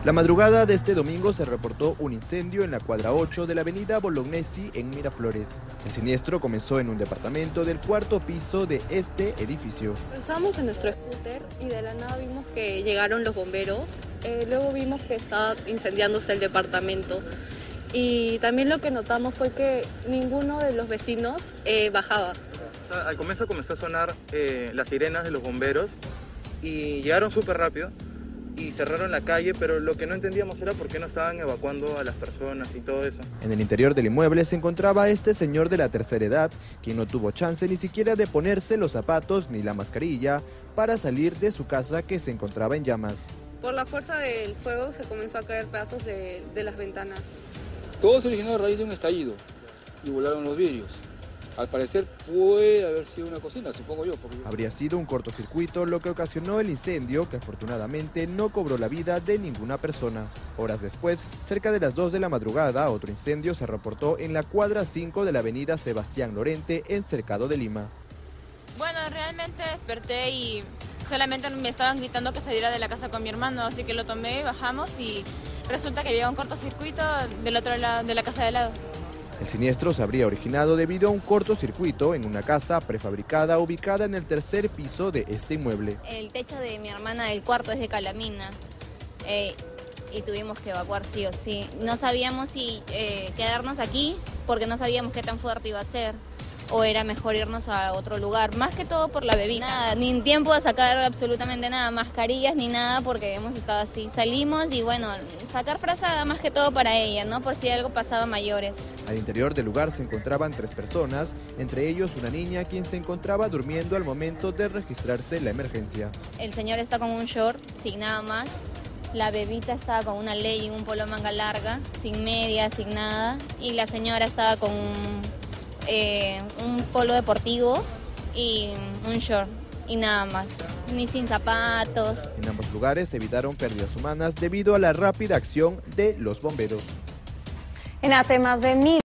La madrugada de este domingo se reportó un incendio en la cuadra 8 de la avenida Bolognesi en Miraflores. El siniestro comenzó en un departamento del cuarto piso de este edificio. Estábamos en nuestro scooter y de la nada vimos que llegaron los bomberos. Luego vimos que estaba incendiándose el departamento. Y también lo que notamos fue que ninguno de los vecinos bajaba. Al comienzo comenzó a sonar las sirenas de los bomberos y llegaron súper rápido y cerraron la calle, pero lo que no entendíamos era por qué no estaban evacuando a las personas y todo eso. En el interior del inmueble se encontraba este señor de la tercera edad, quien no tuvo chance ni siquiera de ponerse los zapatos ni la mascarilla para salir de su casa que se encontraba en llamas. Por la fuerza del fuego se comenzó a caer pedazos de las ventanas. Todo se originó a raíz de un estallido y volaron los vidrios. Al parecer puede haber sido una cocina, supongo yo. Habría sido un cortocircuito lo que ocasionó el incendio, que afortunadamente no cobró la vida de ninguna persona. Horas después, cerca de las 2 de la madrugada, otro incendio se reportó en la cuadra 5 de la avenida Sebastián Lorente, en Cercado de Lima. Bueno, realmente desperté y solamente me estaban gritando que saliera de la casa con mi hermano, así que lo tomé, bajamos y resulta que había un cortocircuito del otro lado, de la casa de al lado. El siniestro se habría originado debido a un cortocircuito en una casa prefabricada ubicada en el tercer piso de este inmueble. El techo de mi hermana del cuarto es de calamina y tuvimos que evacuar sí o sí. No sabíamos si quedarnos aquí porque no sabíamos qué tan fuerte iba a ser o era mejor irnos a otro lugar, más que todo por la bebida. Nada, ni tiempo de sacar absolutamente nada, mascarillas ni nada porque hemos estado así. Salimos y bueno, sacar frazada más que todo para ella, ¿no? Por si algo pasaba a mayores. Al interior del lugar se encontraban 3 personas, entre ellos una niña quien se encontraba durmiendo al momento de registrarse la emergencia. El señor está con un short, sin nada más. La bebita estaba con una legging, un polo manga larga, sin medias, sin nada. Y la señora estaba con un polo deportivo y un short y nada más, ni sin zapatos. En ambos lugares se evitaron pérdidas humanas debido a la rápida acción de los bomberos. En temas de